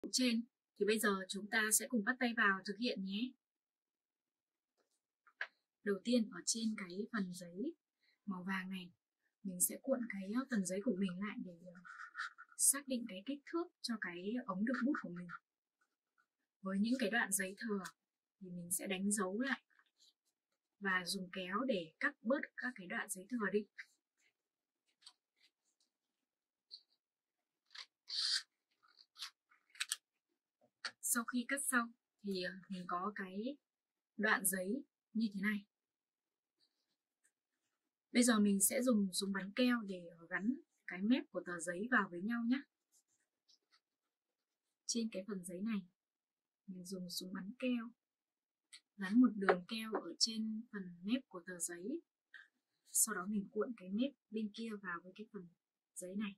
trên. Thì bây giờ chúng ta sẽ cùng bắt tay vào thực hiện nhé. Đầu tiên ở trên cái phần giấy màu vàng này, mình sẽ cuộn cái phần giấy của mình lại để xác định cái kích thước cho cái ống đựng bút của mình. Với những cái đoạn giấy thừa thì mình sẽ đánh dấu lại và dùng kéo để cắt bớt các cái đoạn giấy thừa đi. Sau khi cắt xong thì mình có cái đoạn giấy như thế này. Bây giờ mình sẽ dùng súng bắn keo để gắn cái mép của tờ giấy vào với nhau nhé. Trên cái phần giấy này, mình dùng súng bắn keo gắn một đường keo ở trên phần mép của tờ giấy. Sau đó mình cuộn cái mép bên kia vào với cái phần giấy này.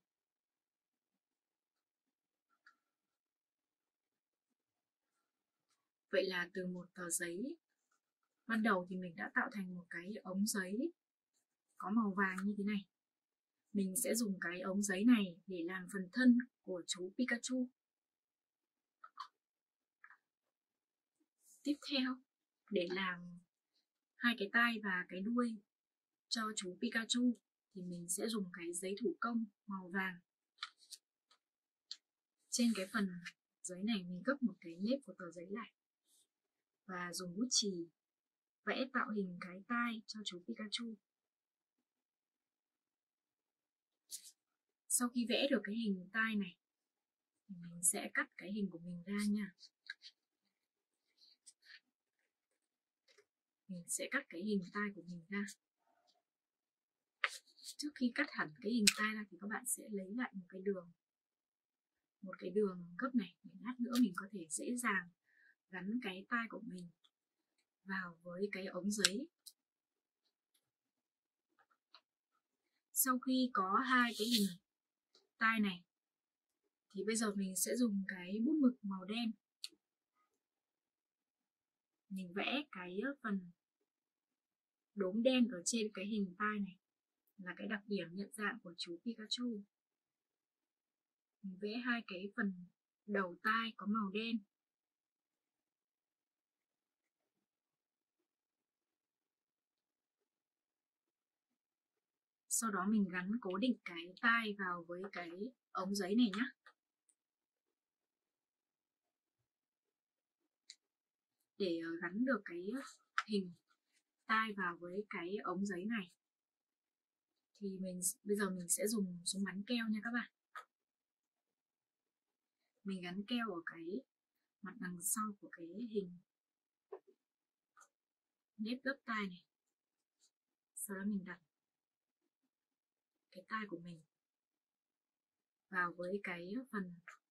Vậy là từ một tờ giấy ban đầu thì mình đã tạo thành một cái ống giấy có màu vàng như thế này. Mình sẽ dùng cái ống giấy này để làm phần thân của chú Pikachu. Tiếp theo, để làm hai cái tai và cái đuôi cho chú Pikachu thì mình sẽ dùng cái giấy thủ công màu vàng. Trên cái phần giấy này mình gấp một cái nếp của tờ giấy lại và dùng bút chì vẽ tạo hình cái tai cho chú Pikachu. Sau khi vẽ được cái hình tai này thì mình sẽ cắt cái hình của mình ra nha. Mình sẽ cắt cái hình tai của mình ra. Trước khi cắt hẳn cái hình tai ra thì các bạn sẽ lấy lại một cái đường gấp này để lát nữa mình có thể dễ dàng gắn cái tai của mình vào với cái ống giấy. Sau khi có hai cái hình tai này thì bây giờ mình sẽ dùng cái bút mực màu đen, mình vẽ cái phần đốm đen ở trên cái hình tai này là cái đặc điểm nhận dạng của chú Pikachu. Mình vẽ hai cái phần đầu tai có màu đen. Sau đó mình gắn cố định cái tai vào với cái ống giấy này nhé. Để gắn được cái hình tai vào với cái ống giấy này thì bây giờ mình sẽ dùng súng bắn keo nha các bạn. Mình gắn keo ở cái mặt đằng sau của cái hình nếp gấp tai này. Sau đó mình đặt cái tai của mình vào với cái phần